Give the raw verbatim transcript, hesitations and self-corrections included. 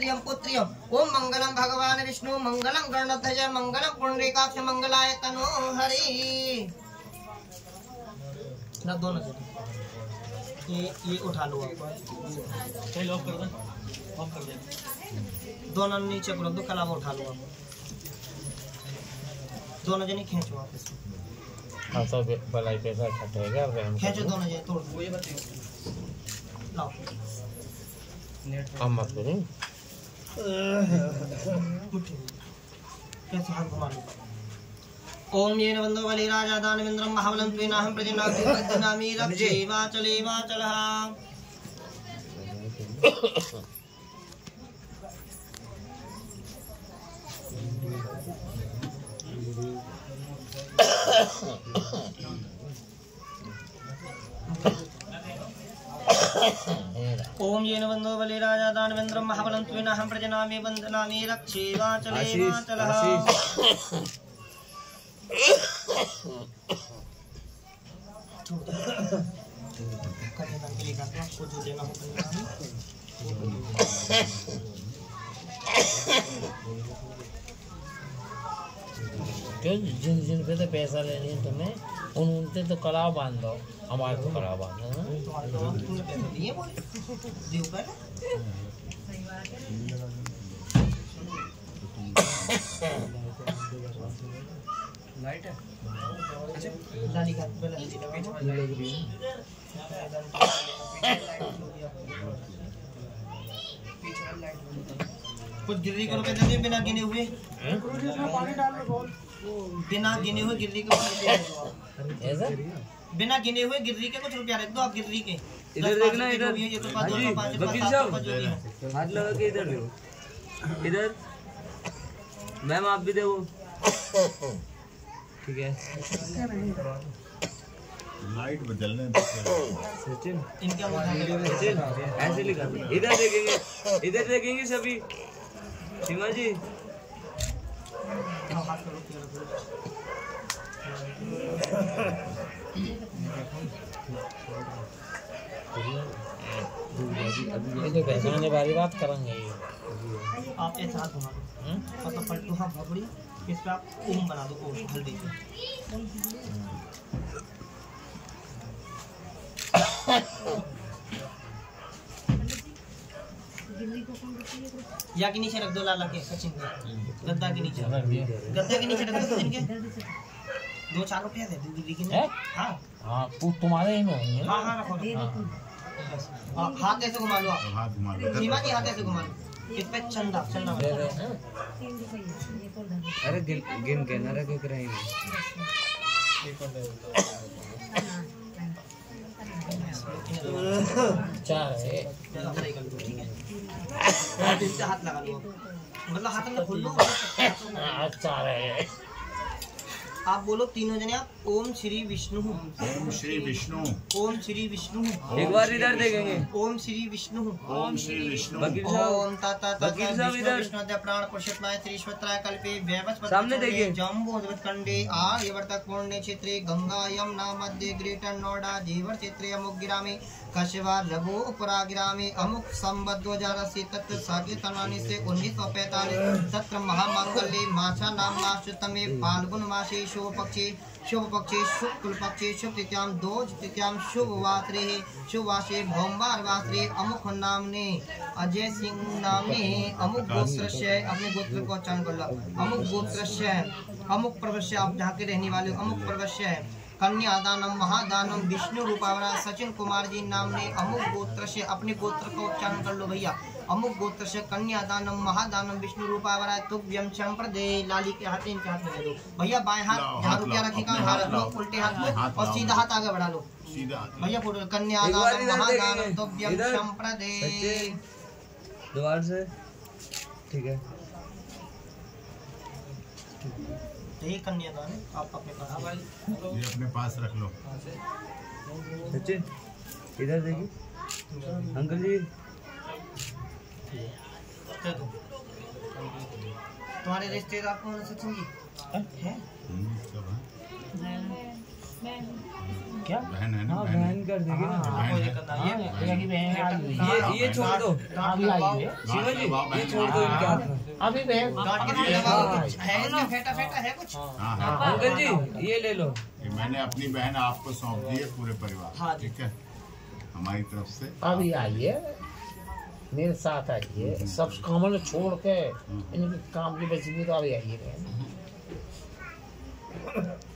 पुत्रियम पुत्रियम। ओम मंगलम भगवान विष्णु मंगलम गणध्वज मंगलम पुंडरीकाक्ष मंगलाय तनो हरि। ना दोनों ये ये उठा लो आप, चलो ऑफ कर दो, ऑफ कर दे। दोनों नीचे करो, दो कलावा उठा लो आप, दोनों जने खींचो आप इसमें। हाँ सब भलाई पैसा इकट्ठा हो गया, खींचो दोनों जने, तोड़ वो ये बताओ, लाओ काम मत करो। कैसे हाथ घुमा लो। ओम येन वंदो बलि राजा दानवेंद्रम महाबलं त्वेनाहं प्रजनाति प्रजनामि रक्षे वाचले वाचलः। ओम येन वंदो बलि राजा दानवेंद्रम महाबलं त्वेनाहं प्रजनामि वंदनामि रक्षे वाचले वाचलः। आपको जो देना हो क्यों जिन जिन पे तो पैसा लेनी है तुम्हें, उन उनसे तो कड़ा बांध दो, हमारे को कड़ा बांधो ना। लाइट है, अच्छा लाली का पहले कुछ गिर्री करो के दे, बिना गिने हुए पानी डाल लो, बिना गिने हुए गिर्री के ऐसा बिना गिने हुए गिर्री के कुछ रुपया रख दो आप गिर्री के। इधर देखना, इधर ये तो पाँच दो पाँच वकील साहब हाथ लगा के इधर देखो, इधर मैम आप भी देखो, ठीक है। लाइट बदलने सचिन इनका सचिन ऐसे लिखा, इधर देखेंगे, इधर देखेंगे सभी। सीमा जी ये तो पहचानने वाली बात करेंगे। आप ऐसा हाथ घुमा दो, मतलब पलटू हाथ भोपड़ी, इस पे आप ओम बना दो, ओम हल्दी से। या के नीचे रख दो लाला के, सचिन के गद्दा के नीचे, गद्दे के नीचे रख दो सचिन के। दो चार रुपया दे दीदी की। हाँ हाँ तुम्हारे ही में होंगे। हाँ हाँ रखो, हाथ ऐसे घुमा लो आप, हाथ घुमा लो, सीमा जी हाथ ऐसे घुमा लो, इस पे चंदा चंदा। अरे गिन गिन के ना रखे कराई चार है, ठीक है। हाथ लगा लो, मतलब हाथ में खोल लो। चार है, आप बोलो तीनों जने आप, ओम श्री विष्णु, ओम श्री विष्णु, ओम श्री विष्णु। एक बार इधर देखेंगे, ओम श्री विष्णु, ओम श्री विष्णु। वकील साहब, ओम ताता ताता वकील साहब इधर विष्णु प्राण पुरुषोत्तमाय श्रीश्वत्राय कल्पे वैवस्वत सामने देखिए। जम्बोधवत कंडे आर्यवर्तक पुण्य क्षेत्रे गंगा यमुना मध्य ग्रेटर नोएडा जेवर क्षेत्रे अमुक गिरामे कशवा रघुपुरा गिरामे अमुक संवत दो हजार अस्सी तत्व सागे तनानी से उन्नीस सौ पैतालीस सत्र महामंगल्य मासा नाम मासुतमे फाल्गुन मासे शुभ पक्षे शुभ पक्षे शुक्ल पक्षे शुभ तिथ्याम दो तिथ्याम शुभ वासरे शुभ वासे भौमवार वासरे अमुक नामने अजय सिंह नामने अमुक गोत्र से अपने गोत्र को उच्चारण कर लो। अमुक गोत्र से अमुक प्रवश्य, आप जहाँ के रहने वाले अमुक प्रवश्य कन्यादानम महादानम विष्णु रूपावरा सचिन कुमार जी नाम ने अमुक गोत्र से अपने गोत्र का उच्चारण कर लो भैया। अमुक गोत्र से कन्यादानम महादानम विष्णु रूपावरा तुभ्यम संप्रदे। लाली के हाथ इनके हाथ में दे दो भैया, बाएं हाथ जहाँ रुपया रखेगा वहाँ रख लो, उल्टे हाथ में और सीधा हाथ आगे बढ़ा लो भैया। फोटो कन्यादानम महादानम तुभ्यम संप्रदे द्वार से, ठीक है। यही कन्यादान है, आप अपने पास ये अपने पास रख लो। सचिन इधर देखिए, अंकल जी तुम्हारे रिश्तेदार कौन है सचिन जी? हैं? सब है। क्या? बहन है ना, हाँ बहन है। बहन कर देंगे ना। हाँ, बहन है। हाँ, ये की बहन आई हुई है। ये ये छोड़ दो अभी आई हुई है। शिवा जी, गांठ ये लगाओ छोड़ दो इनके हाथ में। अभी बहन गांठ के ये- दबाओ, हाँ, कुछ है इसमें फेटा फेटा है कुछ। हाँ हाँ अंकल जी ये ले लो। ये मैंने अपनी बहन आपको सौंप दी है पूरे परिवार। हाँ जी। ठीक है, हमारी तरफ से। अभी आई है, मेरे साथ आई है, सब काम छोड़ के इनके काम की बची भी तो अभी आई है बहन।